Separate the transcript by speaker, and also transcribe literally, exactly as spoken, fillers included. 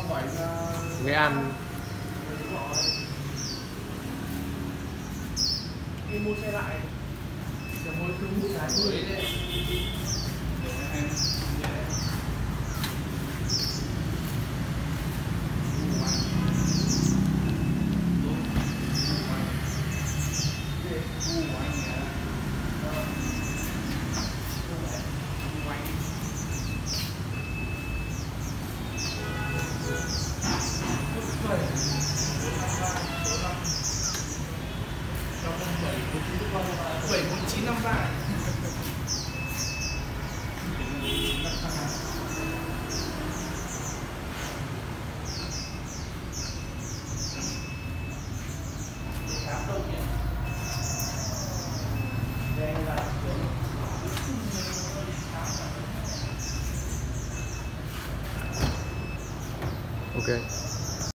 Speaker 1: Nghệ An.
Speaker 2: Đi mua xe lại. Giờ mua cứng cái mới đấy. bảy một chín năm ba.
Speaker 1: Ok.